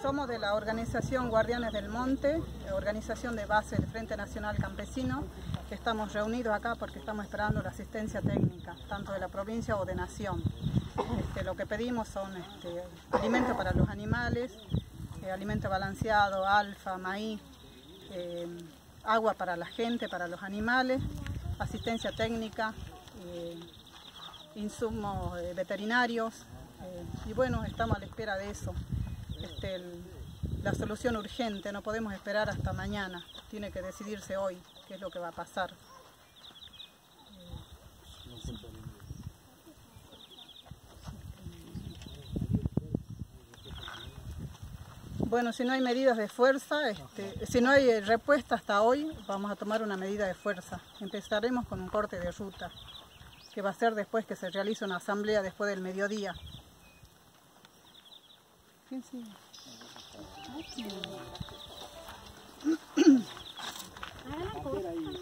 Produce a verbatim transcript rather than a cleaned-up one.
Somos de la organización Guardianes del Monte, organización de base del Frente Nacional Campesino, que estamos reunidos acá porque estamos esperando la asistencia técnica, tanto de la provincia o de nación. Este, lo que pedimos son este, alimentos para los animales, eh, alimento balanceado, alfa, maíz, eh, agua para la gente, para los animales, asistencia técnica, eh, insumos eh, veterinarios, eh, y bueno, estamos a la espera de eso. Este, el, la solución urgente, no podemos esperar hasta mañana, tiene que decidirse hoy qué es lo que va a pasar. Bueno, si no hay medidas de fuerza, este, si no hay respuesta hasta hoy, vamos a tomar una medida de fuerza. Empezaremos con un corte de ruta, que va a ser después que se realice una asamblea después del mediodía. ¿Quién sigue? Ah, sí.